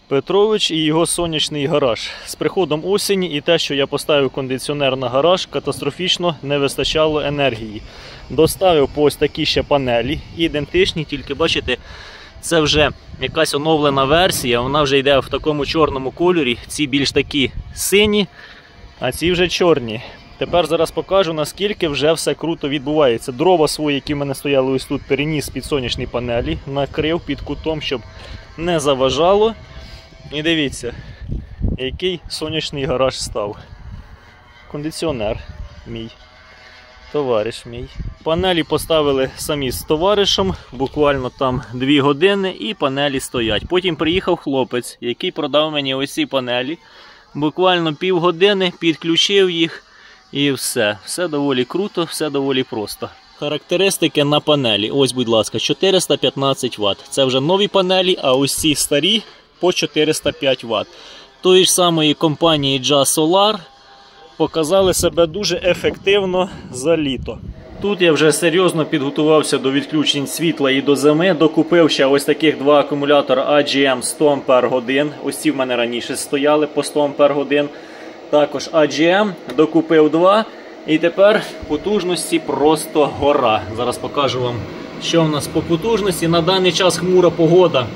Петрович і його сонячний гараж. З приходом осені і те, що я поставив кондиціонер на гараж, катастрофічно не вистачало енергії. Доставив по ось такі ще панелі, ідентичні, тільки бачите, це вже якась оновлена версія, вона вже йде в такому чорному кольорі. Ці більш такі сині, а ці вже чорні. Тепер зараз покажу, наскільки вже все круто відбувається. Дрова свої, які в мене стояли ось тут, переніс під сонячні панелі, накрив під кутом, щоб не заважало. І дивіться, який сонячний гараж став. Кондиціонер мій, товариш мій. Панелі поставили самі з товаришем, буквально там 2 години і панелі стоять. Потім приїхав хлопець, який продав мені ось ці панелі. Буквально півгодини, підключив їх і все. Все доволі круто, все доволі просто. Характеристики на панелі. Ось, будь ласка, 415 Вт. Це вже нові панелі, а ось ці старі по 405 Вт. Тої ж самої компанії Jazz Solar показали себе дуже ефективно за літо. Тут я вже серйозно підготувався до відключень світла і до зими. Докупив ще ось таких 2 акумулятора AGM 100 Ах. Ось ці в мене раніше стояли по 100 Ах. Також AGM докупив 2. І тепер потужності просто гора. Зараз покажу вам, що в нас по потужності. На даний час хмура погода.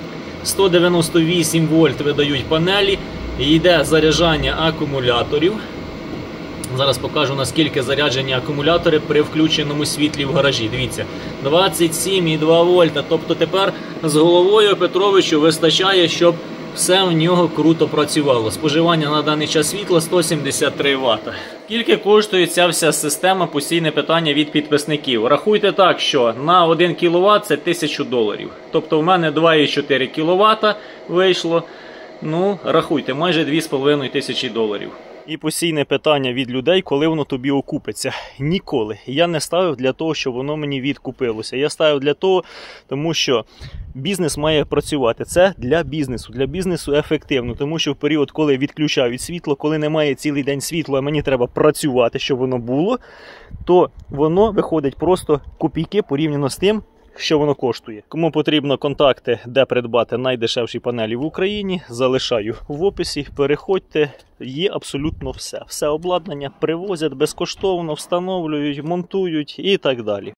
198 вольт видають панелі. І йде заряджання акумуляторів. Зараз покажу, наскільки заряджені акумулятори при включеному світлі в гаражі. Дивіться, 27,2 вольта. Тобто тепер з головою Петровичу вистачає, щоб все в нього круто працювало. Споживання на даний час світла 173 Вт. Скільки коштує ця вся система? Постійне питання від підписників. Рахуйте так, що на 1 кВт це $1000. Тобто в мене 2,4 кВт вийшло. Ну, рахуйте, майже $2500. І постійне питання від людей, коли воно тобі окупиться. Ніколи. Я не ставив для того, щоб воно мені відкупилося. Я ставив для того, тому що бізнес має працювати. Це для бізнесу. Для бізнесу ефективно. Тому що в період, коли відключають світло, коли немає цілий день світла, а мені треба працювати, щоб воно було, то воно виходить просто копійки порівняно з тим, що воно коштує. Кому потрібно контакти, де придбати найдешевші панелі в Україні, залишаю в описі. Переходьте, є абсолютно все. Все обладнання привозять безкоштовно, встановлюють, монтують і так далі.